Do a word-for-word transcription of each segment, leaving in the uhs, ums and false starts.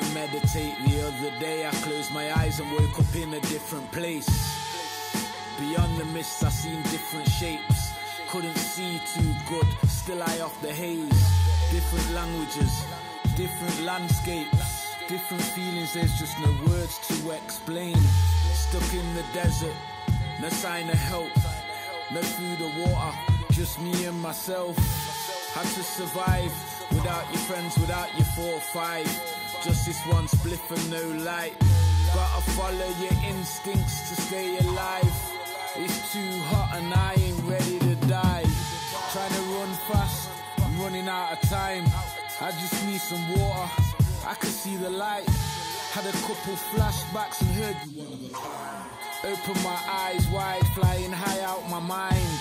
meditate. The other day I closed my eyes and woke up in a different place. Beyond the mist I seen different shapes. Couldn't see too good, still eye off the haze. Different languages, different landscapes, different feelings, there's just no words to explain. Stuck in the desert, no sign of help, no food or water, just me and myself. Had to survive, without your friends, without your four or five. Just this one spliff and no light. Gotta follow your instincts to stay alive. It's too hot and I ain't ready to die. Trying to run fast, I'm running out of time. I just need some water, I could see the light. Had a couple flashbacks and heard you wanna go high. Open my eyes wide, flying high out my mind.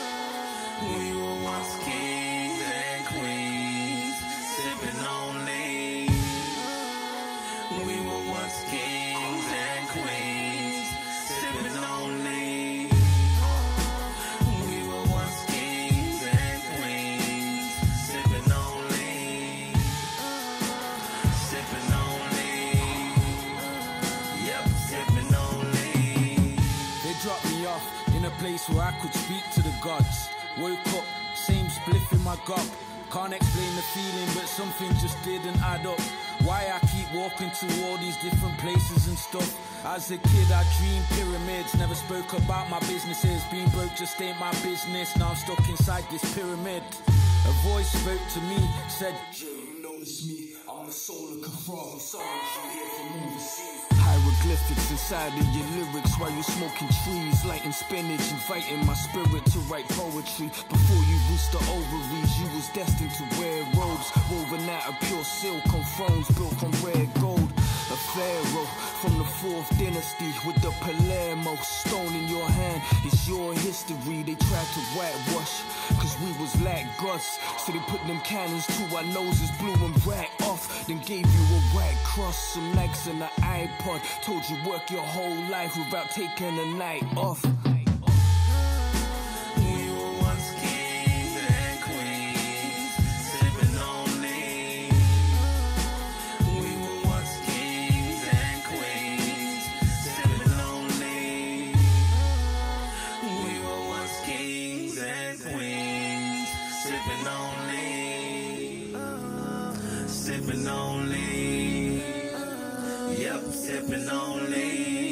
We were once kings and queens, sipping on lean. We were once kings and queens, sipping on lean. We were once kings and queens, sipping on lean. Sipping on lean. Yep, sipping on lean. They dropped me off in a place where I could speak to the gods. Woke up, same spliff in my gut. Can't explain the feeling, but something just didn't add up. Why I keep walking to all these different places and stuff. As a kid I dreamed pyramids, never spoke about my businesses. Being broke just ain't my business, now I'm stuck inside this pyramid. A voice spoke to me, said, "Joe, you notice me, I'm the soul of Kafra, who songs you hear from overseas." Hieroglyphics inside of your lyrics while you smoking trees, lighting spinach, inviting my spirit to write poetry. Before you reached the ovaries, you was destined to wear robes woven out of pure silk on thrones built from red gold. A pharaoh from the fourth dynasty with the Palermo stone in your hand. It's your history. They tried to whitewash, cause we was like gods. So they put them cannons to our noses, blew them right off, then gave you a white cross, some likes and an iPod. Told you work your whole life without taking a night off. Sipping on lean. Yep, sipping on lean.